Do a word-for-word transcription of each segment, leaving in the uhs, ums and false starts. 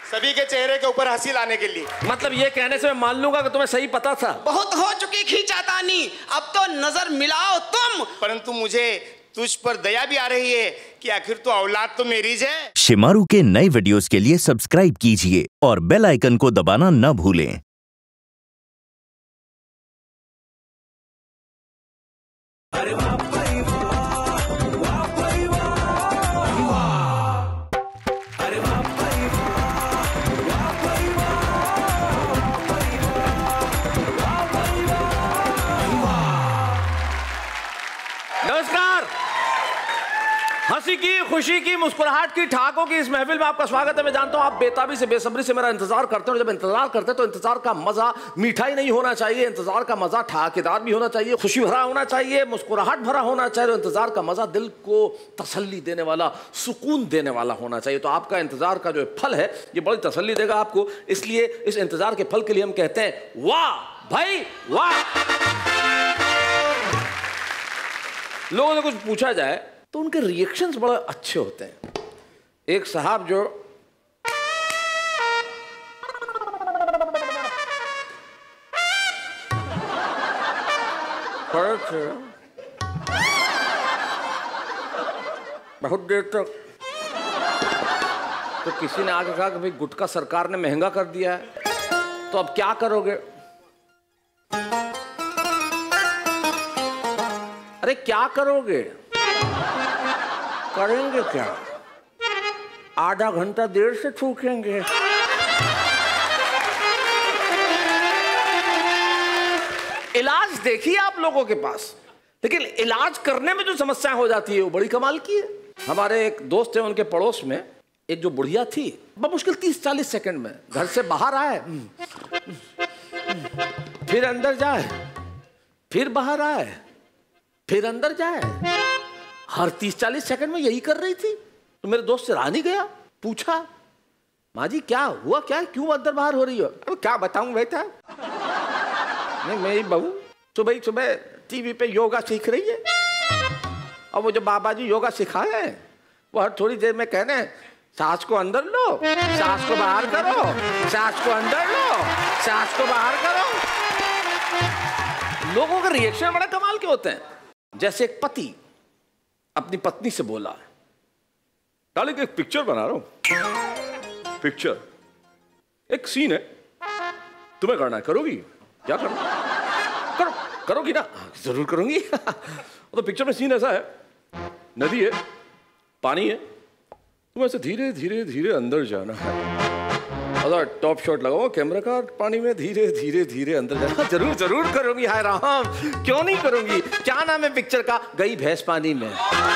सभी के चेहरे के ऊपर हंसी लाने के लिए। मतलब ये कहने से मैं मान लूंगा कि तुम्हें सही पता था। बहुत हो चुकी खींचातानी, अब तो नजर मिलाओ तुम। परंतु मुझे तुझ पर दया भी आ रही है कि आखिर तो औलाद तो मेरी है। शिमारू के नए वीडियोस के लिए सब्सक्राइब कीजिए और बेल आइकन को दबाना न भूलें। अरे वाह भाई वाह, वाह भाई वाह, वाह। अरे वाह भाई वाह, वाह भाई वाह, वाह भाई वाह, वाह। नमस्कार। हंसी की, खुशी की, मुस्कुराहट की, ठहाकों की इस महफिल में आपका स्वागत है। मैं जानता हूं आप बेताबी से, बेसब्री से मेरा इंतजार करते हो। जब इंतजार करते हैं तो इंतजार का मजा मीठा ही नहीं होना चाहिए, इंतजार का मजा ठहाकेदार भी होना चाहिए, खुशी भरा होना चाहिए, मुस्कुराहट भरा होना चाहिए। इंतजार का मजा दिल को तसल्ली देने वाला, सुकून देने वाला होना चाहिए। तो आपका इंतजार का जो फल है ये बड़ी तसल्ली देगा आपको। इसलिए इस इंतजार के फल के लिए हम कहते हैं वाह भाई वाह। लोगों से कुछ पूछा जाए तो उनके रिएक्शंस बड़े अच्छे होते हैं। एक साहब जो खड़े थे बहुत देर तक, तो किसी ने आके कहा कि भाई गुटखा सरकार ने महंगा कर दिया है, तो अब क्या करोगे? अरे क्या करोगे? करेंगे क्या? आधा घंटा देर से थूकेंगे। इलाज देखिए आप लोगों के पास, लेकिन इलाज करने में जो समस्या हो जाती है वो बड़ी कमाल की है। हमारे एक दोस्त है, उनके पड़ोस में एक जो बुढ़िया थी, बमुश्किल तीस चालीस सेकंड में घर से बाहर आए, फिर अंदर जाए, फिर बाहर आए, फिर अंदर जाए, हर तीस चालीस सेकंड में यही कर रही थी। तो मेरे दोस्त से रानी गया, पूछा माँ जी क्या हुआ, क्या क्यों अंदर बाहर हो रही हो? अब क्या बताऊं बेटा, नहीं मेरी बहू सुबह सुबह टीवी पे योगा सीख रही है, और वो जो बाबा जी योगा सिखाए हैं वो हर थोड़ी देर में कहने सांस को अंदर लो, सांस को बाहर करो, सांस को अंदर लो, सांस को बाहर करो। लोगों के रिएक्शन बड़ा कमाल के होते हैं। जैसे एक पति अपनी पत्नी से बोला, डार्लिंग एक पिक्चर बना रहा हूं, पिक्चर एक सीन है, तुम्हें करना है, करोगी? क्या करना? करो, करोगी ना? जरूर करूंगी। तो पिक्चर में सीन ऐसा है, नदी है, पानी है, तुम ऐसे धीरे धीरे धीरे अंदर जाना है, और टॉप शॉट लगाओ कैमरा का, पानी में धीरे धीरे धीरे अंदर जाना। जरूर जरूर करूंगी, हाय राम, क्यों नहीं करूंगी। क्या नाम है पिक्चर का? गई भैंस पानी में।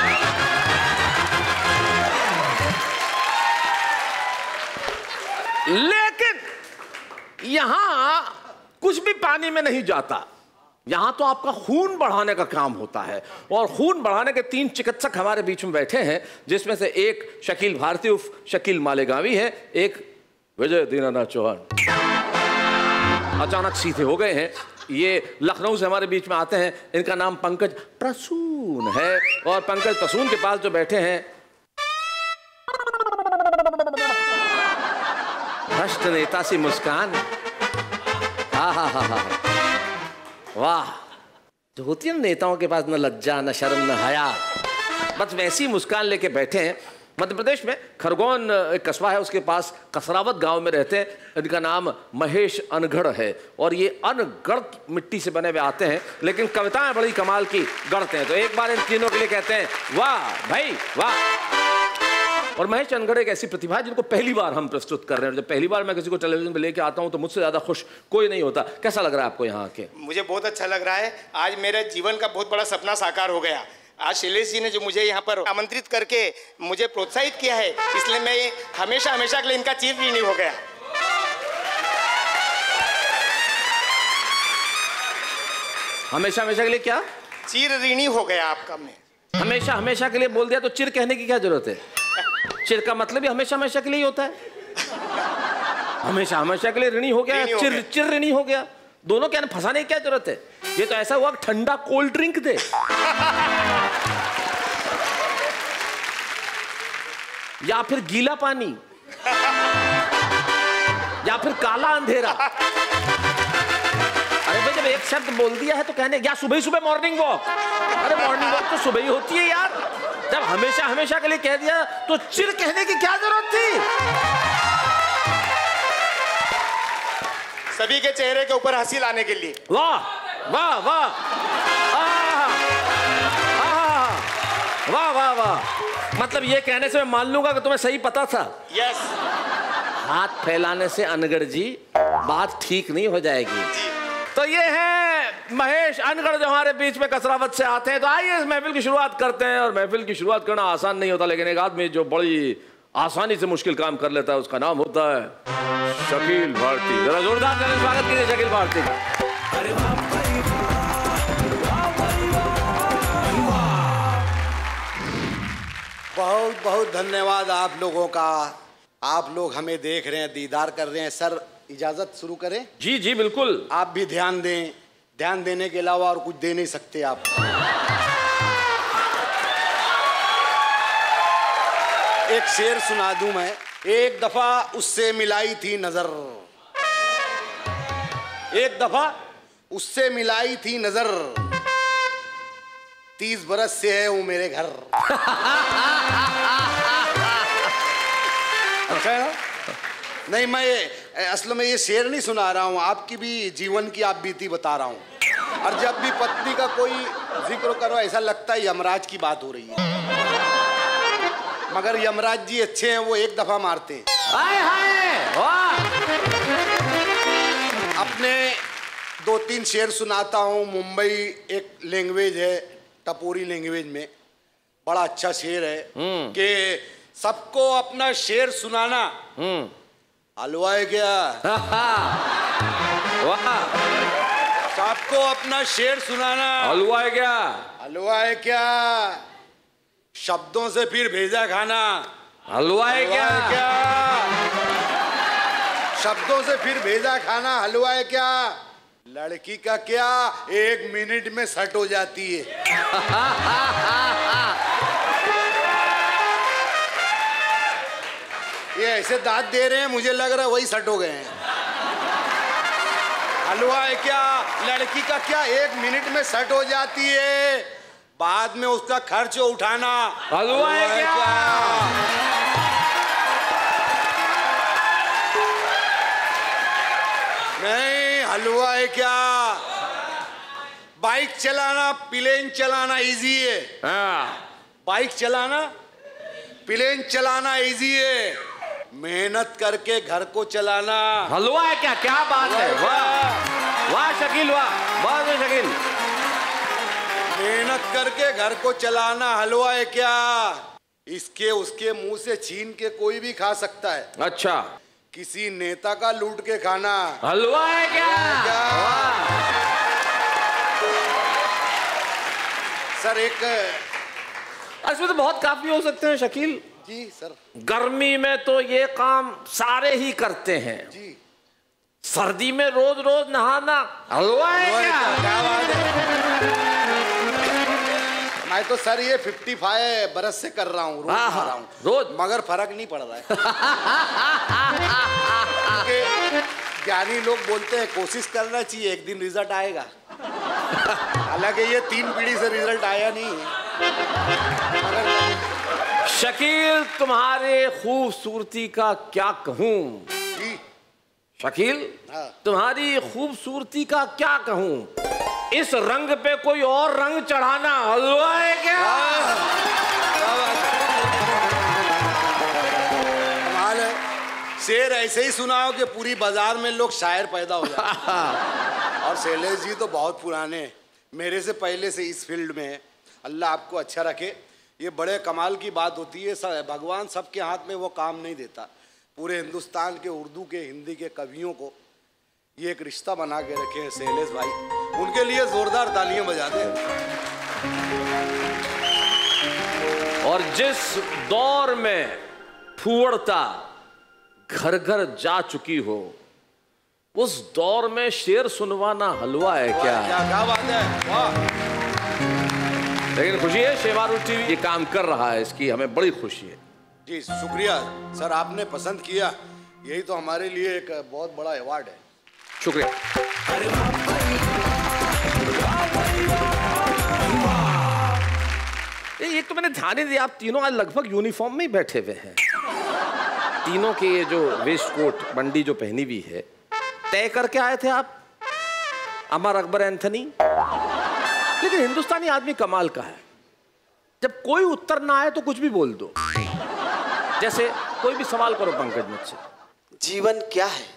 लेकिन यहां कुछ भी पानी में नहीं जाता, यहां तो आपका खून बढ़ाने का काम होता है। और खून बढ़ाने के तीन चिकित्सक हमारे बीच में बैठे हैं, जिसमें से एक शकील भारती उर्फ शकील मालेगावी है, एक विजय दीनानाथ चौहान अचानक सीधे हो गए हैं। ये लखनऊ से हमारे बीच में आते हैं। इनका नाम पंकज प्रसून है, और पंकज प्रसून के पास जो बैठे हैं भ्रष्ट नेता सी मुस्कान, हा हा हा हा, वाह, जो होती है नेताओं के पास न लज्जा न शर्म न हया, बस वैसी मुस्कान लेके बैठे हैं। मध्य प्रदेश में खरगोन एक कस्बा है, उसके पास कसरावत गांव में रहते हैं। इनका नाम महेश अनगढ़ है, और ये अनगढ़ मिट्टी से बने हुए आते हैं, लेकिन कविताएं बड़ी कमाल की गढ़ते हैं। तो एक बार इन तीनों के लिए कहते हैं वाह भाई वाह। और महेश अनगढ़ एक ऐसी प्रतिभा है जिनको पहली बार हम प्रस्तुत कर रहे हैं। जब पहली बार मैं किसी को टेलीविजन पे लेके आता हूं तो मुझसे ज्यादा खुश कोई नहीं होता। कैसा लग रहा है आपको यहाँ आके? मुझे बहुत अच्छा लग रहा है। आज मेरे जीवन का बहुत बड़ा सपना साकार हो गया। आज शैलेश जी ने जो मुझे यहाँ पर आमंत्रित करके मुझे प्रोत्साहित किया है, इसलिए मैं हमेशा हमेशा के लिए इनका चीफ ऋणी हो गया। हमेशा हमेशा के लिए क्या? चीर ऋणी हो गया आपका। मैं हमेशा हमेशा के लिए बोल दिया तो चिर कहने की क्या जरूरत है? चिर का मतलब ही हमेशा हमेशा के लिए होता है। हमेशा हमेशा के लिए ऋणी हो गया, चिर चिर ऋणी हो गया, दोनों क्या फंसाने की क्या जरूरत है? ये तो ऐसा हुआ ठंडा कोल्ड ड्रिंक दे। या फिर गीला पानी। का अंधेरा। अरे भाई जब एक शब्द बोल दिया है तो कहने क्या सुबह सुबह मॉर्निंग वॉक, अरे मॉर्निंग वॉक तो सुबह ही होती है यार। जब हमेशा हमेशा के लिए कह दिया तो चिर कहने की क्या जरूरत थी। सभी के चेहरे के ऊपर हंसी लाने के लिए। वाह वाह वाह वाह वाह वाह, मतलब ये कहने से मैं मान लूंगा कि तुम्हें सही पता था। यस। हाथ फैलाने से अनगढ़ जी बात ठीक नहीं हो जाएगी। तो ये है महेश अनगढ़ जो हमारे बीच में कसरावत से आते हैं। तो आइए इस महफिल की शुरुआत करते हैं। और महफिल की शुरुआत करना आसान नहीं होता, लेकिन एक आदमी जो बड़ी आसानी से मुश्किल काम कर लेता है उसका नाम होता है शकील भारती। जरा जोरदार ताली स्वागत कीजिए शकील भारती का। अरे वाह भाई वाह, वाह भाई वाह। बहुत बहुत धन्यवाद आप लोगों का। आप लोग हमें देख रहे हैं, दीदार कर रहे हैं। सर इजाजत शुरू करें? जी जी बिल्कुल। आप भी ध्यान दें, ध्यान देने के अलावा और कुछ दे नहीं सकते आप। एक शेर सुना दूं मैं। एक दफा उससे मिलाई थी नजर, एक दफा उससे मिलाई थी नजर, तीस बरस से है वो मेरे घर। अच्छा है ना? नहीं, मैं असल में ये शेर नहीं सुना रहा हूँ, आपकी भी जीवन की आप बीती बता रहा हूँ। और जब भी पत्नी का कोई जिक्र करो ऐसा लगता है यमराज की बात हो रही है, मगर यमराज जी अच्छे हैं, वो एक दफा मारते हैं। हाय हाय वाह। अपने दो तीन शेर सुनाता हूँ। मुंबई एक लैंग्वेज है, टपोरी लैंग्वेज में बड़ा अच्छा शेर है कि सबको अपना शेर सुनाना हलवा है क्या। वाह। सबको अपना शेर सुनाना हलवा है क्या, हलवा है क्या। शब्दों से फिर भेजा खाना हलवा है क्या, क्या। शब्दों से फिर भेजा खाना हलवा है क्या। लड़की का क्या एक मिनट में सट हो जाती है। ये ऐसे दांत दे रहे हैं, मुझे लग रहा है वही सट हो गए हैं। हलवा है क्या, लड़की का क्या एक मिनट में सट हो जाती है, बाद में उसका खर्च उठाना हलवा है क्या, क्या? नहीं, हलवा है क्या। बाइक चलाना प्लेन चलाना इजी है। हाँ। बाइक चलाना प्लेन चलाना इजी है, मेहनत करके घर को चलाना हलवा है क्या। क्या बात है, वाह वाह शकील, वाह बहुत है शकील। मेहनत करके घर को चलाना हलवा है क्या। इसके उसके मुंह से छीन के कोई भी खा सकता है। अच्छा। किसी नेता का लूट के खाना हलवा है क्या, क्या? सर एक इसमें तो बहुत काफी हो सकते हैं शकील जी। सर गर्मी में तो ये काम सारे ही करते हैं जी, सर्दी में रोज रोज नहाना हलवा है क्या। क्या बात है। मैं तो सर ये पचपन बरस से कर रहा हूँ, रोज हाँ, नहा रहा हूँ रोज, मगर फर्क नहीं पड़ रहा है। क्योंकि ज्ञानी लोग बोलते हैं कोशिश करना चाहिए, एक दिन रिजल्ट आएगा। हालांकि ये तीन पीढ़ी से रिजल्ट आया नहीं है। शकील तुम्हारे खूबसूरती का क्या कहूँ जी शकील, हाँ। तुम्हारी खूबसूरती का क्या कहूँ, इस रंग पे कोई और रंग चढ़ाना हलवा है क्या। कमाल है। शेर ऐसे ही सुनाओ कि पूरी बाजार में लोग शायर पैदा हो जाए। और शैलेश जी तो बहुत पुराने हैं, मेरे से पहले से इस फील्ड में है। अल्लाह आपको अच्छा रखे। ये बड़े कमाल की बात होती है, भगवान सबके हाथ में वो काम नहीं देता। पूरे हिंदुस्तान के उर्दू के हिंदी के कवियों को ये एक रिश्ता बना के रखे हैं शैलेश भाई, उनके लिए जोरदार तालियां बजा दें। और जिस दौर में फूवड़ता घर घर जा चुकी हो, उस दौर में शेर सुनवाना हलवा है क्या। क्या क्या बात है, वाह। लेकिन खुशी है शेवारू टीवी ये काम कर रहा है, इसकी हमें बड़ी खुशी है। जी शुक्रिया सर, आपने पसंद किया। यही तो हमारे लिए एक बहुत बड़ा अवार्ड है। शुक्रिया। ये तो मैंने ध्यान नहीं दिया, आप तीनों आज लगभग यूनिफॉर्म में ही बैठे हुए हैं। तीनों के ये जो वेस्ट कोट बंडी जो पहनी हुई है, तय करके आए थे आप? अमर अकबर एंथनी। लेकिन हिंदुस्तानी आदमी कमाल का है, जब कोई उत्तर ना आए तो कुछ भी बोल दो। जैसे कोई भी सवाल करो पंकज मुझसे। जीवन क्या है?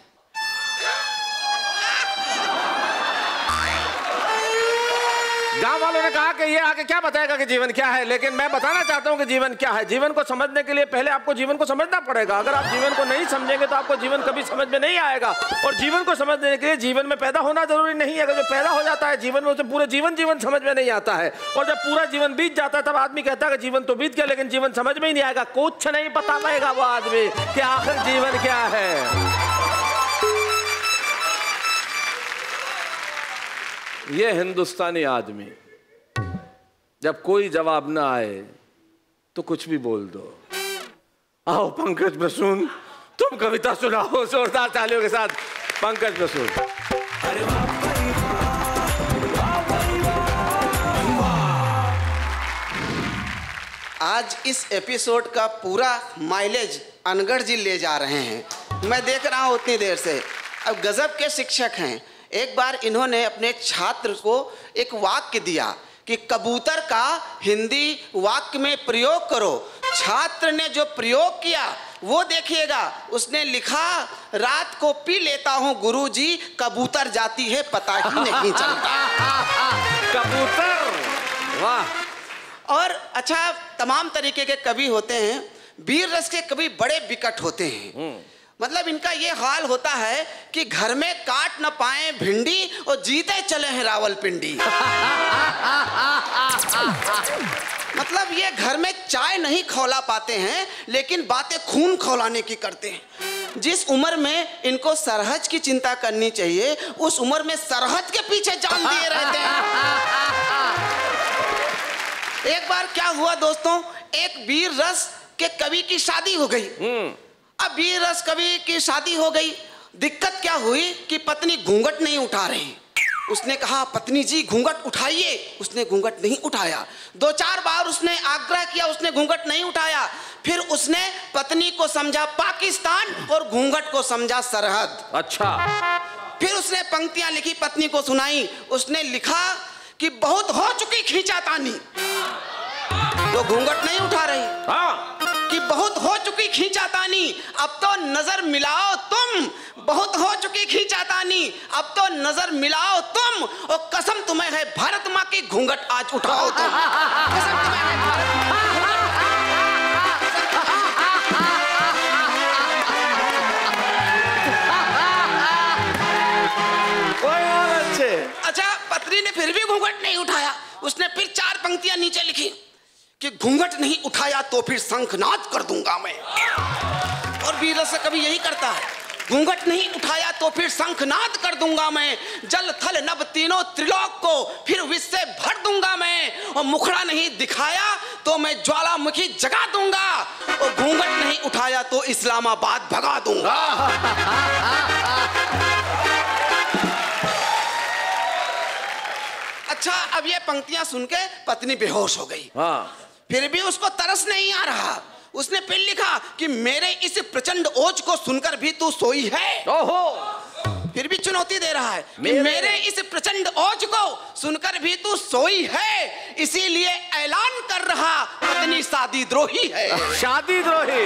गांव वालों ने कहा कि ये आके क्या बताएगा कि जीवन क्या है, लेकिन मैं बताना चाहता हूं कि जीवन क्या है। जीवन को समझने के लिए पहले आपको जीवन को समझना पड़ेगा। अगर आप जीवन को नहीं समझेंगे तो आपको जीवन कभी समझ में नहीं आएगा। और जीवन को समझने के लिए जीवन में पैदा होना जरूरी नहीं है। अगर जो पैदा हो जाता है जीवन में, उसे पूरे जीवन जीवन समझ में नहीं आता है। और जब पूरा जीवन बीत जाता है तब आदमी कहता है कि जीवन तो बीत गया, लेकिन जीवन समझ में ही नहीं आएगा। कुछ नहीं पता पाएगा वो आदमी कि आखिर जीवन क्या है। ये हिंदुस्तानी आदमी जब कोई जवाब ना आए तो कुछ भी बोल दो। आओ पंकज बसून, तुम कविता सुनाओ जोरदार तालियों के साथ। पंकज बसून। आज इस एपिसोड का पूरा माइलेज अनगढ़ जी ले जा रहे हैं। मैं देख रहा हूँ उतनी देर से। अब गजब के शिक्षक हैं। एक बार इन्होंने अपने छात्र को एक वाक्य दिया कि कबूतर का हिंदी वाक्य में प्रयोग करो। छात्र ने जो प्रयोग किया वो देखिएगा। उसने लिखा, रात को पी लेता हूँ गुरुजी, कबूतर जाती है पता ही नहीं चलता। कबूतर, वाह। और अच्छा, तमाम तरीके के कवि होते हैं। वीर रस के कवि बड़े विकट होते हैं। मतलब इनका ये हाल होता है कि घर में काट न पाए भिंडी और जीते चले हैं रावलपिंडी। मतलब ये घर में चाय नहीं खौला पाते हैं, लेकिन बातें खून खौलाने की करते हैं। जिस उम्र में इनको सरहज की चिंता करनी चाहिए, उस उम्र में सरहद के पीछे जान दिए रहते हैं। एक बार क्या हुआ दोस्तों, एक वीर रस के कवि की शादी हो गई। अब वीर रस कवि की शादी हो गई। दिक्कत क्या हुई कि पत्नी घूंघट नहीं उठा रही। उसने कहा, पत्नी जी घूंघट उठाइए। उसने घूंघट नहीं उठाया। दो चार बार उसने आग्रह किया, उसने घूंघट नहीं उठाया। फिर उसने पत्नी को समझा पाकिस्तान और घूंघट को समझा सरहद। अच्छा। फिर उसने पंक्तियां लिखी, पत्नी को सुनाई। उसने लिखा कि बहुत हो चुकी खींचातानी, वो घूंघट नहीं उठा रही। हाँ। कि बहुत हो चुकी खींचातानी, अब तो नजर मिलाओ तुम। बहुत हो चुकी खींचातानी, अब तो नजर मिलाओ तुम। और कसम तुम्हें है भारत माँ की, घूंघट आज उठाओ तुम। कसम तुम्हें है भारत माँ की। अच्छा, पत्नी ने फिर भी घूंघट नहीं उठाया। उसने फिर चार पंक्तियां नीचे लिखी कि घूंघट नहीं उठाया तो फिर शंखनाद कर दूंगा मैं। और वीर रस कभी यही करता है, घूंघट नहीं उठाया तो फिर शंखनाद कर दूंगा मैं। जल थल नभ तीनों त्रिलोक को फिर विष से भर दूंगा मैं। और मुखड़ा नहीं दिखाया तो मैं ज्वालामुखी जगा दूंगा। और घूंघट नहीं उठाया तो इस्लामाबाद भगा दूंगा। अच्छा, अब ये पंक्तियां सुन के पत्नी बेहोश हो गई। हाँ। फिर भी उसको तरस नहीं आ रहा। उसने फिर लिखा कि मेरे इस प्रचंड ओज को सुनकर भी तू सोई है। ओहो। फिर भी चुनौती दे रहा है कि मेरे, मेरे इस प्रचंड ओज को सुनकर भी तू सोई है, इसीलिए ऐलान कर रहा पत्नी शादी द्रोही है। शादी द्रोही।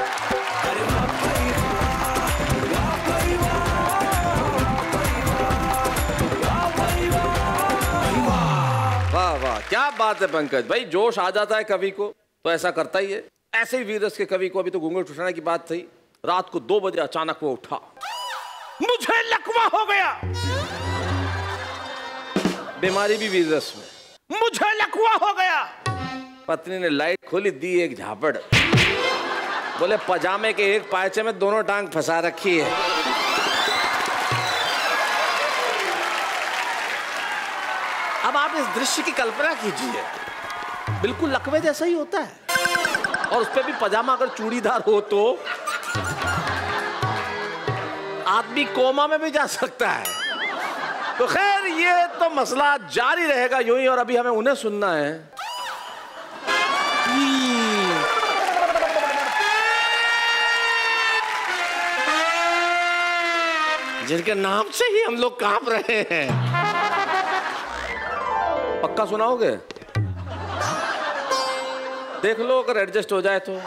वाह वाह, क्या बात है पंकज भाई। जोश आ जाता है कवि को तो ऐसा करता ही है। ऐसे ही वीर रस के कवि को, अभी तो घूंघट उठाने की बात थी, रात को दो बजे अचानक वो उठा, मुझे लकवा हो गया। बीमारी भी वीर रस में, मुझे लकवा हो गया। पत्नी ने लाइट खोली, दी एक झापड़। बोले पजामे के एक पायचे में दोनों टांग फंसा रखी है। अब आप इस दृश्य की कल्पना कीजिए, बिल्कुल लकवे जैसा ही होता है। और उस पे भी पजामा अगर चूड़ीदार हो तो आदमी कोमा में भी जा सकता है। तो खैर ये तो मसला जारी रहेगा यूं ही, और अभी हमें उन्हें सुनना है। जिनके नाम से ही हम लोग कांप रहे हैं। पक्का सुनाओगे? देख लो, अगर एडजस्ट हो जाए तो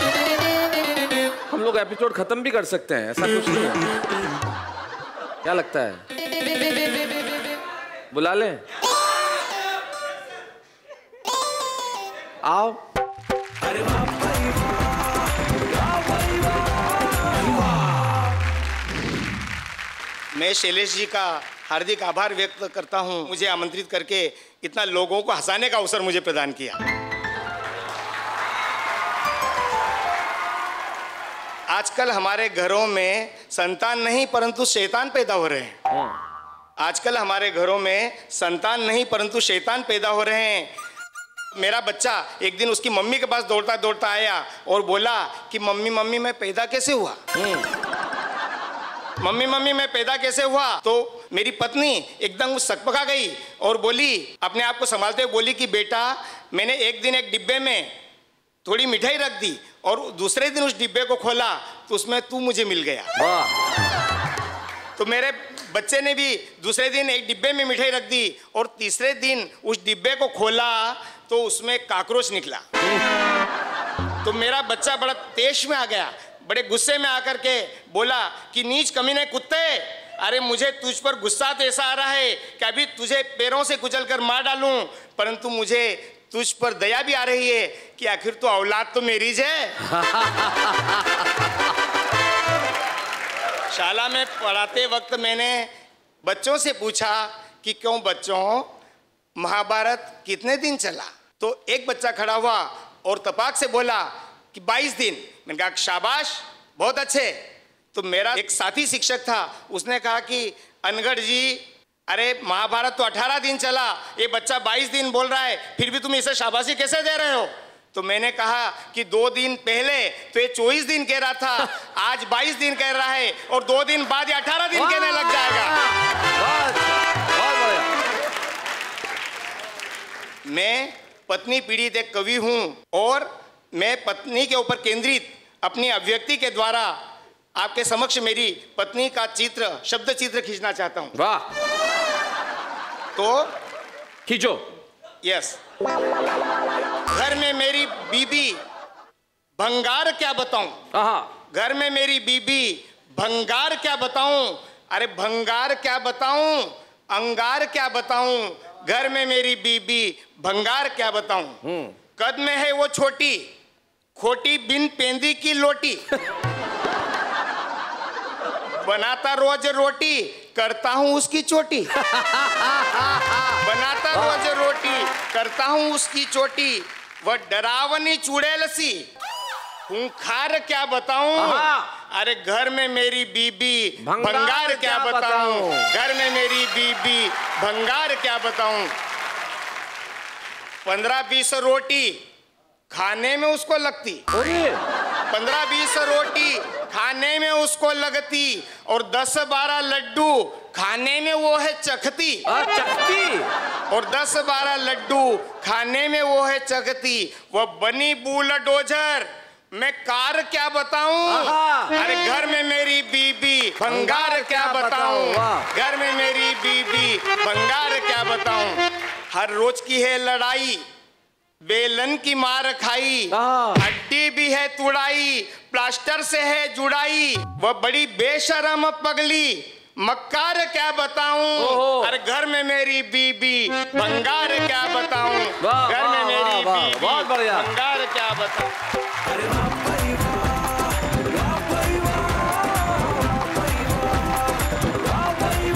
हम लोग एपिसोड खत्म भी कर सकते हैं, ऐसा कुछ नहीं है। क्या लगता है? बुला लें? आओ। अरे वाह भाई वाह, भाई वाह। मैं शैलेश जी का हार्दिक आभार व्यक्त करता हूं, मुझे आमंत्रित करके इतना लोगों को हंसाने का अवसर मुझे प्रदान किया। आजकल हमारे घरों में संतान नहीं परंतु शैतान पैदा हो रहे हैं। आजकल हमारे घरों में संतान नहीं परंतु शैतान पैदा हो रहे हैं। मेरा बच्चा एक दिन उसकी मम्मी के पास दौड़ता दौड़ता आया और बोला कि मम्मी मम्मी मैं पैदा कैसे हुआ? मम्मी मम्मी मैं पैदा कैसे हुआ? तो मेरी पत्नी एकदम सकपका गई और बोली, अपने आप को संभालते हुए बोली कि बेटा मैंने एक दिन एक डिब्बे में थोड़ी मिठाई रख दी और दूसरे दिन उस डिब्बे को खोला तो उसमें तू मुझे मिल गया। तो मेरे बच्चे ने भी दूसरे दिन एक डिब्बे में मिठाई रख दी और तीसरे दिन उस डिब्बे को खोला तो उसमें काकरोच निकला। तो मेरा बच्चा बड़ा तेज में आ गया, बड़े गुस्से में आकर के बोला कि नीच कमीने कुत्ते, अरे मुझे तुझ पर गुस्सा तो ऐसा आ रहा है कि अभी तुझे पैरों से कुचल कर मार डालूं, परंतु मुझे तुझ पर दया भी आ रही है कि आखिर तो औलाद तो मेरी है। शाला में पढ़ाते वक्त मैंने बच्चों से पूछा कि क्यों बच्चों महाभारत कितने दिन चला? तो एक बच्चा खड़ा हुआ और तपाक से बोला कि बाईस दिन। मैंने कहा शाबाश, बहुत अच्छे। तो मेरा एक साथी शिक्षक था, उसने कहा कि अनगढ़ जी, अरे महाभारत तो अठारह दिन चला, ये बच्चा बाईस दिन बोल रहा है, फिर भी तुम इसे शाबाशी कैसे दे रहे हो? तो मैंने कहा कि दो दिन पहले तो ये चौबीस दिन कह रहा था, आज बाईस दिन कह रहा है और दो दिन बाद ये अठारह दिन कहने लग जाएगा। मैं पत्नी पीड़ित एक कवि हूं और मैं पत्नी के ऊपर केंद्रित अपनी अभिव्यक्ति के द्वारा आपके समक्ष मेरी पत्नी का चित्र, शब्द चित्र खींचना चाहता हूं। वाह, तो खींचो। यस। घर में मेरी बीबी भंगार क्या बताऊं? घर में मेरी बीबी भंगार क्या बताऊं? अरे भंगार क्या बताऊं, अंगार क्या बताऊं? घर में मेरी बीबी भंगार क्या बताऊं? कद में है वो छोटी, खोटी बिन पेंदी की लोटी। बनाता रोज रोटी, करता हूं उसकी चोटी। बनाता रोज रोटी, करता हूं उसकी चोटी। वह डरावनी चुड़ैल सी, खूंखार क्या बताऊं? अरे घर में मेरी बीबी भंगार, भंगार क्या बताऊं? घर में मेरी बीबी भंगार क्या बताऊं? पंद्रह बीस रोटी खाने में उसको लगती, पंद्रह बीस रोटी खाने में उसको लगती और दस बारह लड्डू खाने में वो है चखती। चखती। और दस बारह लड्डू खाने में वो है चखती। वह बनी बुलडोजर, मैं कार क्या बताऊं? अरे घर में मेरी बीबी भंगार क्या बताऊं? घर में मेरी बीबी भंगार क्या बताऊं? हर रोज की है लड़ाई, बेलन की मार खाई, हड्डी भी है तुड़ाई, प्लास्टर से है जुड़ाई। वह बड़ी बेशरम पगली, मक्कार क्या बताऊं? अरे घर में मेरी बीबी भंगार क्या बताऊं? घर में मेरी बीबी बहुत बढ़िया, भंगार क्या बताऊं? अरे वाह भाई वाह, वाह भाई वाह, वाह भाई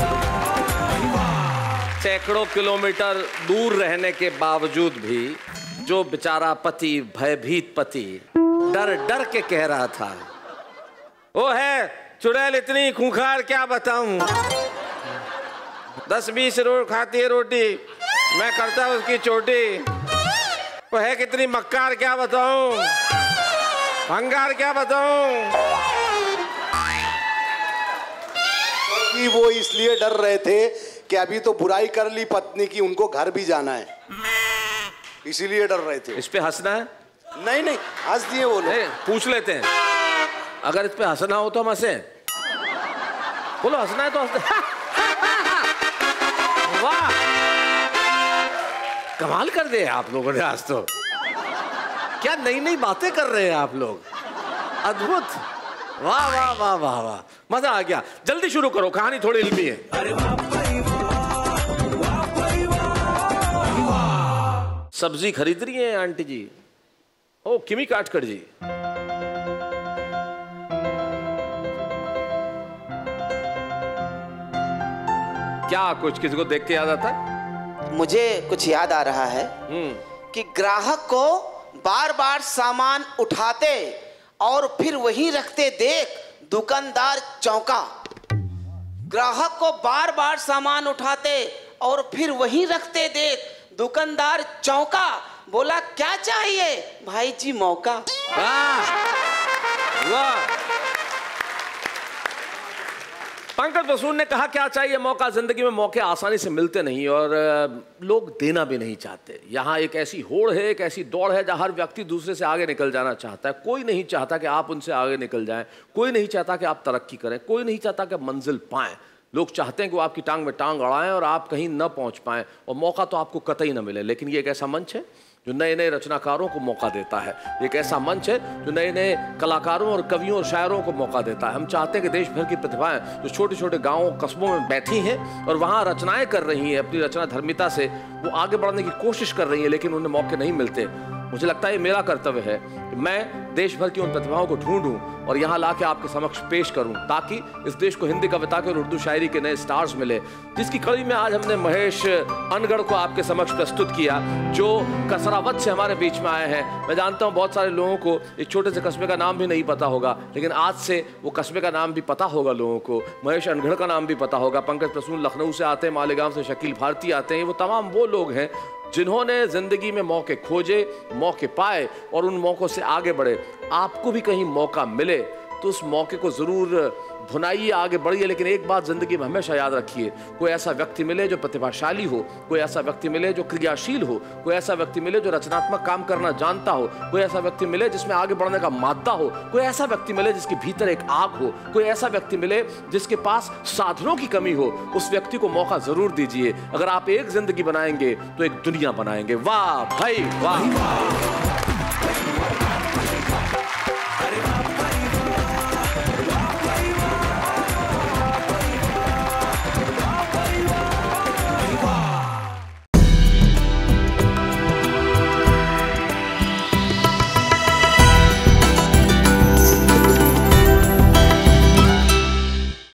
वाह। सैकड़ों किलोमीटर दूर रहने के बावजूद भी जो बेचारा पति, भयभीत पति, डर डर के कह रहा था, वो है चुड़ैल इतनी खूंखार क्या बताऊं? दस बीस रोज खाती है रोटी, मैं करता उसकी चोटी। वो है कितनी मक्कार क्या बताऊं? भंगार क्या बताऊं? कि वो इसलिए डर रहे थे कि अभी तो बुराई कर ली पत्नी की, उनको घर भी जाना है, इसीलिए डर रहे थे। इस पे हंसना है? नहीं नहीं, हंस दिए वो लोग। पूछ लेते हैं, अगर इस पे हंसना हो तो हम हंसे। बोलो हंसना है तो हंसते। वाह, कमाल कर दिए आप लोगों ने आज तो। क्या नई नई बातें कर रहे हैं आप लोग, अद्भुत। वाह वाह वाह वाह वाह, मजा आ गया। जल्दी शुरू करो, कहानी थोड़ी इल्मी है। सब्जी खरीद रही है आंटी जी? ओ किमी काटकर जी। क्या कुछ किसी को देख के याद आता है? मुझे कुछ याद आ रहा है कि ग्राहक को बार बार सामान उठाते और फिर वहीं रखते देख दुकानदार चौंका। ग्राहक को बार बार सामान उठाते और फिर वहीं रखते देख दुकानदार चौंका। बोला क्या चाहिए भाई जी? मौका। वाह वाह। पंकज बसून ने कहा क्या चाहिए? मौका। जिंदगी में मौके आसानी से मिलते नहीं और लोग देना भी नहीं चाहते। यहाँ एक ऐसी होड़ है, एक ऐसी दौड़ है जहाँ हर व्यक्ति दूसरे से आगे निकल जाना चाहता है। कोई नहीं चाहता कि आप उनसे आगे निकल जाएं, कोई नहीं चाहता कि आप तरक्की करें, कोई नहीं चाहता कि आप मंजिल पाएं। लोग चाहते हैं कि वो आपकी टांग में टांग अड़ाएं और आप कहीं न पहुंच पाएं, और मौका तो आपको कतई न मिले। लेकिन ये एक ऐसा मंच है जो नए नए रचनाकारों को मौका देता है। एक ऐसा मंच है जो नए नए कलाकारों और कवियों और शायरों को मौका देता है। हम चाहते हैं कि देश भर की प्रतिभाएं जो छोटे छोटे गांवों कस्बों में बैठी हैं और वहां रचनाएं कर रही हैं, अपनी रचना धर्मिता से वो आगे बढ़ने की कोशिश कर रही हैं, लेकिन उन्हें मौके नहीं मिलते। मुझे लगता है ये मेरा कर्तव्य है कि मैं देश भर की उन प्रतिभाओं को ढूंढूं और यहाँ लाके आपके समक्ष पेश करूं, ताकि इस देश को हिंदी कविता के और उर्दू शायरी के नए स्टार्स मिले। जिसकी कड़ी में आज हमने महेश अनगढ़ को आपके समक्ष प्रस्तुत किया, जो कसरावत से हमारे बीच में आए हैं। मैं जानता हूँ बहुत सारे लोगों को एक छोटे से कस्बे का नाम भी नहीं पता होगा, लेकिन आज से वो कस्बे का नाम भी पता होगा लोगों को। महेश अनगढ़ का नाम भी पता होगा। पंकज प्रसून लखनऊ से आते हैं, मालेगांव से शकील भारती आते हैं। वो तमाम वो लोग हैं जिन्होंने जिंदगी में मौके खोजे, मौके पाए और उन मौकों से आगे बढ़े। आपको भी कहीं मौका मिले तो उस मौके को जरूर भुनाइए, आगे बढ़िए। लेकिन एक बात जिंदगी में हमेशा याद रखिए, कोई ऐसा व्यक्ति मिले जो प्रतिभाशाली हो, कोई ऐसा व्यक्ति मिले जो क्रियाशील हो, कोई ऐसा व्यक्ति मिले जो रचनात्मक काम करना जानता हो, कोई ऐसा व्यक्ति मिले जिसमें आगे बढ़ने का मादा हो, कोई ऐसा व्यक्ति मिले जिसके भीतर एक आग हो, कोई ऐसा व्यक्ति मिले जिसके पास साधनों की कमी हो। उस व्यक्ति को मौका जरूर दीजिए। अगर आप एक जिंदगी बनाएंगे तो एक दुनिया बनाएंगे। वाह भाई वाह।